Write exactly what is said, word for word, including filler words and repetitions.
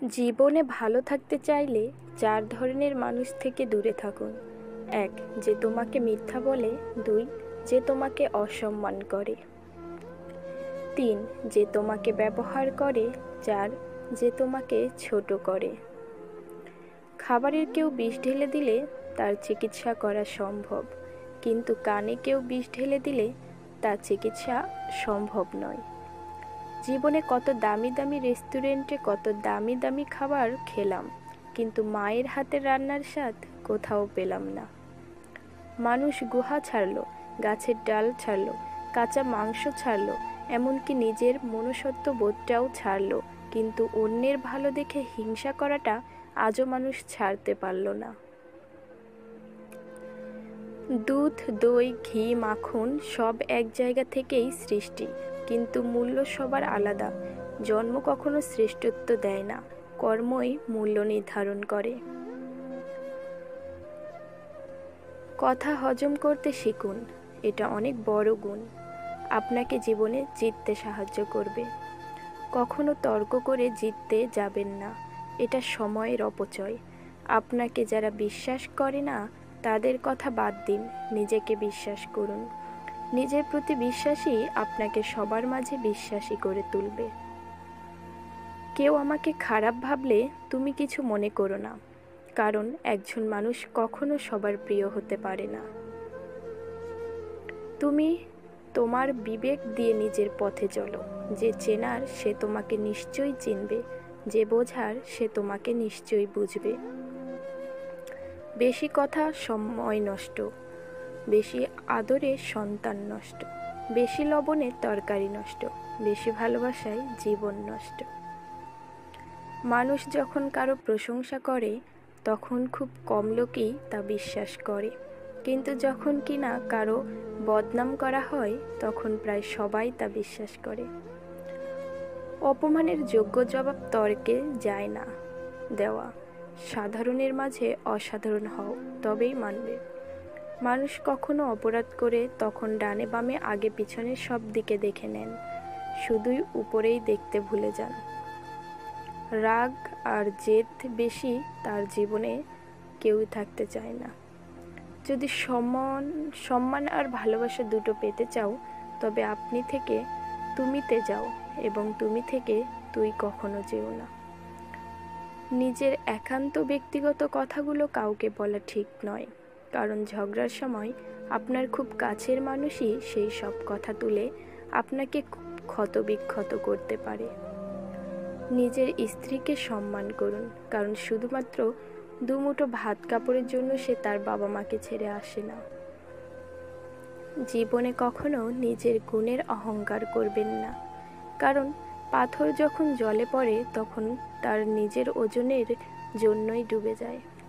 জীবনে ভালো থাকতে চাইলে চার ধরনের মানুষ থেকে দূরে থাকুন। এক, যে তোমাকে মিথ্যা বলে। দুই, যে তোমাকে অসম্মান করে। তিন, যে তোমাকে ব্যবহার করে। চার, যে তোমাকে ছোট করে। খাবারের কেউ বিষ ঢেলে দিলে তার চিকিৎসা করা সম্ভব, কিন্তু কানে কেউ বিষ ঢেলে দিলে তার চিকিৎসা সম্ভব নয়। জীবনে কত দামি দামি রেস্টুরেন্টে কত দামি দামি খাবার খেলাম, কিন্তু মায়ের হাতের রান্নার স্বাদ কোথাও পেলাম না। মানুষ গুহা ছাড়লো, গাছের ডাল ছাড়লো, কাঁচা মাংস ছাড়লো, এমনকি নিজের মনুষ্যত্ব বোধটাও ছাড়লো, কিন্তু অন্যের ভালো দেখে হিংসা করাটা আজও মানুষ ছাড়তে পারল না। দুধ, দই, ঘি, মাখন সব এক জায়গা থেকেই সৃষ্টি, কিন্তু মূল্য সবার আলাদা। জন্ম কখনো শ্রেষ্ঠত্ব দেয় না, কর্মই মূল্য নির্ধারণ করে। কথা হজম করতে শিখুন, এটা অনেক বড় গুণ, আপনাকে জীবনে জিততে সাহায্য করবে। কখনো তর্ক করে জিততে যাবেন না, এটা সময়ের অপচয়। আপনাকে যারা বিশ্বাস করে না তাদের কথা বাদ দিন, নিজেকে বিশ্বাস করুন। নিজের প্রতি বিশ্বাসই আপনাকে সবার মাঝে বিশ্বাসী করে তুলবে। কেউ আমাকে খারাপ ভাবলে তুমি কিছু মনে করো না, কারণ একজন মানুষ কখনো সবার প্রিয় হতে পারে না। তুমি তোমার বিবেক দিয়ে নিজের পথে চলো। যে চেনার সে তোমাকে নিশ্চয়ই চিনবে, যে বোঝার সে তোমাকে নিশ্চয়ই বুঝবে। বেশি কথা সময় নষ্ট, বেশি আদরে সন্তান নষ্ট, বেশি লবণে তরকারি নষ্ট, বেশি ভালোবাসায় জীবন নষ্ট। মানুষ যখন কারো প্রশংসা করে তখন খুব কম লোকই তা বিশ্বাস করে, কিন্তু যখন কিনা কারো বদনাম করা হয় তখন প্রায় সবাই তা বিশ্বাস করে। অপমানের যোগ্য জবাব তর্কে যায় না দেওয়া। সাধারণের মাঝে অসাধারণ হও, তবেই মানবে। মানুষ কখনো অপরাধ করে তখন ডানে বামে আগে পিছনে সব দিকে দেখে নেন, শুধুই উপরেই দেখতে ভুলে যান। রাগ আর জেদ বেশি তার জীবনে কেউই থাকতে চায় না। যদি সম্মান সম্মান আর ভালোবাসা দুটো পেতে চাও, তবে আপনি থেকে তুমিতে যাও এবং তুমি থেকে তুই কখনো যেও না। নিজের একান্ত ব্যক্তিগত কথাগুলো কাউকে বলা ঠিক নয়, কারণ ঝগড়ার সময় আপনার খুব কাছের মানুষই সেই সব কথা তুলে আপনাকে ক্ষতবিক্ষত করতে পারে। নিজের স্ত্রীকে সম্মান করুন, কারণ শুধুমাত্র দুমুঠো ভাত কাপড়ের জন্য সে তার বাবা মাকে ছেড়ে আসে না। জীবনে কখনো নিজের গুণের অহংকার করবেন না, কারণ পাথর যখন জলে পড়ে তখন তার নিজের ওজনের জন্যই ডুবে যায়।